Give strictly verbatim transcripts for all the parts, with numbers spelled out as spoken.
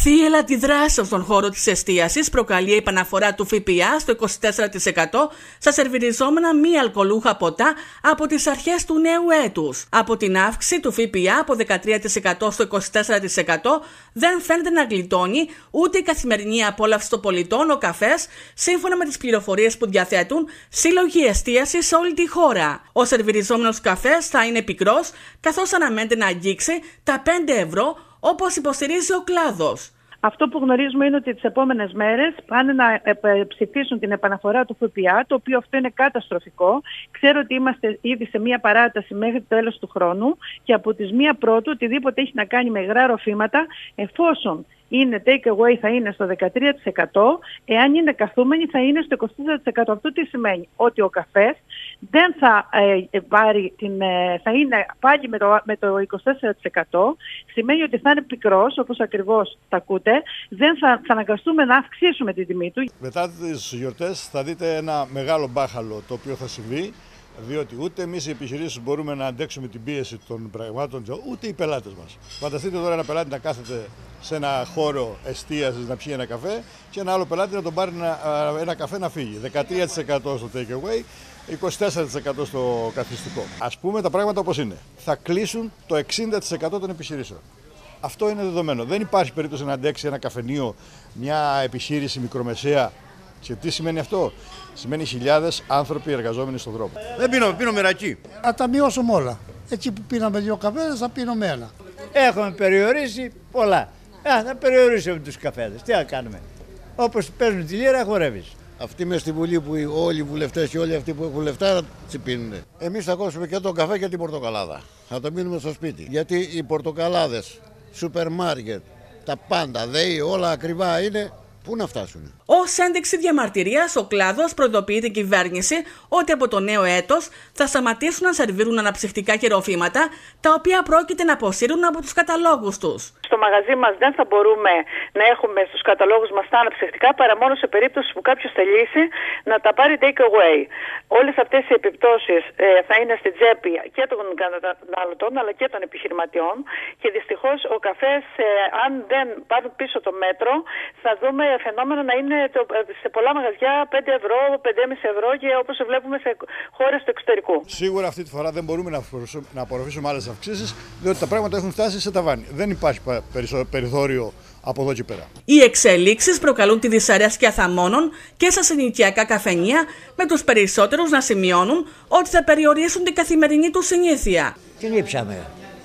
Θύελλα αντιδράσεων στον χώρο της εστίασης προκαλεί η επαναφορά του ΦΠΑ στο είκοσι τέσσερα τοις εκατό στα σερβιριζόμενα μη αλκοολούχα ποτά από τις αρχές του νέου έτους. Από την αύξηση του ΦΠΑ από δεκατρία τοις εκατό στο είκοσι τέσσερα τοις εκατό δεν φαίνεται να γλιτώνει ούτε η καθημερινή απόλαυση των πολιτών, ο καφές, σύμφωνα με τις πληροφορίες που διαθέτουν σύλλογοι εστίασης σε όλη τη χώρα. Ο σερβιριζόμενος καφές θα είναι πικρός, καθώς αναμένεται να αγγίξει τα πέντε ευρώ, όπως υποστηρίζει ο κλάδος. Αυτό που γνωρίζουμε είναι ότι τις επόμενες μέρες πάνε να ψηφίσουν την επαναφορά του ΦΠΑ, το οποίο αυτό είναι καταστροφικό. Ξέρω ότι είμαστε ήδη σε μία παράταση μέχρι το τέλος του χρόνου και από τις μία πρώτου οτιδήποτε έχει να κάνει με υγρά ροφήματα, εφόσον είναι take away θα είναι στο δεκατρία τοις εκατό, εάν είναι καθούμενοι θα είναι στο είκοσι τέσσερα τοις εκατό. Αυτό τι σημαίνει? Ότι ο καφές δεν θα, ε, πάρει την, ε, θα είναι πάλι με το, με το είκοσι τέσσερα τοις εκατό, σημαίνει ότι θα είναι πικρός, όπως ακριβώς τα ακούτε, δεν θα, θα αναγκαστούμε να αυξήσουμε την τιμή του. Μετά τις γιορτές θα δείτε ένα μεγάλο μπάχαλο το οποίο θα συμβεί, διότι ούτε εμείς οι επιχειρήσεις μπορούμε να αντέξουμε την πίεση των πραγμάτων, ούτε οι πελάτες μας. Φανταστείτε τώρα ένα πελάτη να κάθεται σε ένα χώρο εστίασης να πιει ένα καφέ και ένα άλλο πελάτη να τον πάρει ένα, ένα καφέ να φύγει. δεκατρία τοις εκατό στο take away, είκοσι τέσσερα τοις εκατό στο καθιστικό. Ας πούμε τα πράγματα όπως είναι. Θα κλείσουν το εξήντα τοις εκατό των επιχειρήσεων. Αυτό είναι δεδομένο. Δεν υπάρχει περίπτωση να αντέξει ένα καφενείο, μια επιχείρηση μικρομεσαία. Και τι σημαίνει αυτό? Σημαίνει χιλιάδες άνθρωποι εργαζόμενοι στον δρόμο. Δεν πίνω, πίνω μερακή. Θα τα μειώσουμε όλα. Έτσι που πίναμε δύο καφέδες θα πίνουμε ένα. Έχουμε περιορίσει πολλά. Α, θα περιορίσουμε τους καφέδες. Τι θα κάνουμε? Όπως παίζουν τη λίρα, χορεύεις. Αυτοί μες στη Βουλή που όλοι οι βουλευτές και όλοι αυτοί που έχουν λεφτά τσι πίνουν. Εμείς θα κόψουμε και τον καφέ και την πορτοκαλάδα. Θα το μείνουμε στο σπίτι. Γιατί οι πορτοκαλάδες, σούπερ μάρκετ, τα πάντα, ΔΕΗ, όλα ακριβά είναι. Πού να φτάσουν? Ως ένδειξη διαμαρτυρίας, ο κλάδος προειδοποιεί την κυβέρνηση ότι από το νέο έτος θα σταματήσουν να σερβίρουν αναψυκτικά και ροφήματα, τα οποία πρόκειται να αποσύρουν από τους καταλόγους τους. Στο μαγαζί μας δεν θα μπορούμε να έχουμε στους καταλόγους μας τα αναψυκτικά παρά μόνο σε περίπτωση που κάποιος θελήσει να τα πάρει take away. Όλες αυτές οι επιπτώσεις ε, θα είναι στην τσέπη και των καταναλωτών αλλά και των επιχειρηματιών και δυστυχώς ο καφές, ε, αν δεν πάρουν πίσω το μέτρο, θα δούμε φαινόμενο να είναι το, σε πολλά μαγαζιά πέντε ευρώ, πέντε κόμμα πέντε ευρώ και όπως βλέπουμε σε χώρες του εξωτερικού. Σίγουρα αυτή τη φορά δεν μπορούμε να απορροφήσουμε άλλες αυξήσεις, διότι τα πράγματα έχουν φτάσει σε ταβάνι. Δεν υπάρχει περιθώριο από εδώ και πέρα. Οι εξελίξεις προκαλούν τη δυσαρέσκεια θαμώνων και στα συνοικιακά καφενεία, με τους περισσότερους να σημειώνουν ότι θα περιορίσουν την καθημερινή τους συνήθεια. Τι λείψαμε?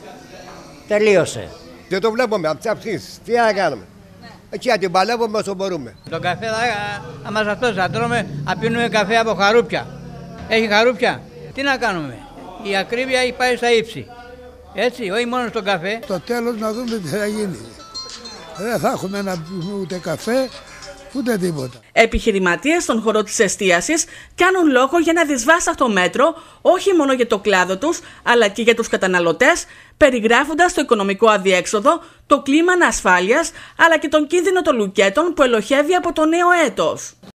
Τελείωσε. Δεν το βλέπουμε από τις αυξήσεις. Τι να κάνουμε? Εκεί να την παλεύουμε όσο μπορούμε. Το καφέ, άμα αυτός θα τρώμε, θα πίνουμε καφέ από χαρούπια. Έχει χαρούπια. Τι να κάνουμε? Η ακρίβεια έχει πάει στα ύψη. Έτσι, όχι μόνο στον καφέ. Το τέλος να δούμε τι θα γίνει. Δεν θα έχουμε να πιούμε ούτε καφέ, ούτε τίποτα. Επιχειρηματίες στον χώρο της εστίασης κάνουν λόγο για ένα δυσβάσταχτο μέτρο, όχι μόνο για το κλάδο τους, αλλά και για τους καταναλωτές, περιγράφοντας το οικονομικό αδιέξοδο, το κλίμα ανασφάλειας, αλλά και τον κίνδυνο των λουκέτων που ελοχεύει από το νέο έτος.